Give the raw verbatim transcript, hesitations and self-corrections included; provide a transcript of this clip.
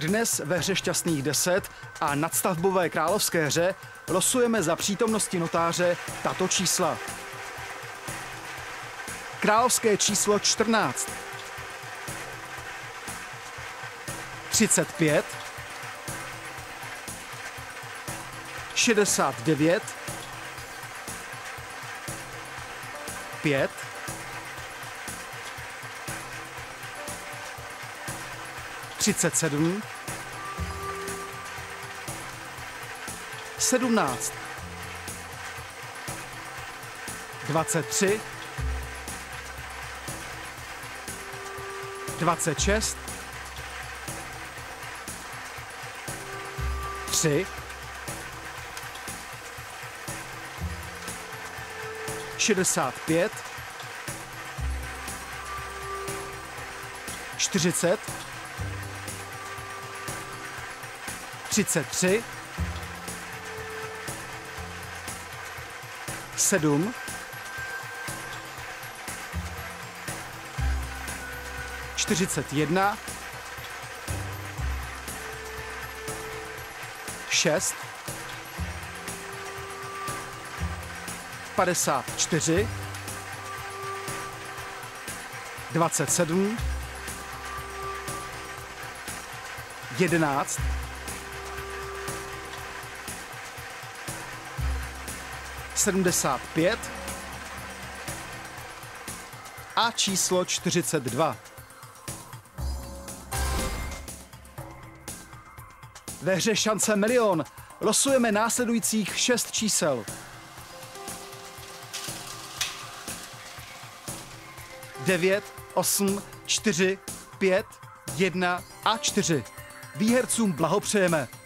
Dnes ve hře Šťastných deset a nadstavbové královské hře losujeme za přítomnosti notáře tato čísla. Královské číslo čtrnáct, třicet pět, šedesát devět, pět, třicet sedm, sedmnáct, dvacet tři, dvacet šest, tři, šedesát pět, čtyřicet, třicet tři, sedm, čtyřicet jedna, šest, padesát čtyři, dvacet sedm, jedenáct, sedmdesát pět a číslo čtyřicet dva. Ve hře Šance milion losujeme následujících šest čísel. devět, osm, čtyři, pět, jedna a čtyři. Výhercům blahopřejeme.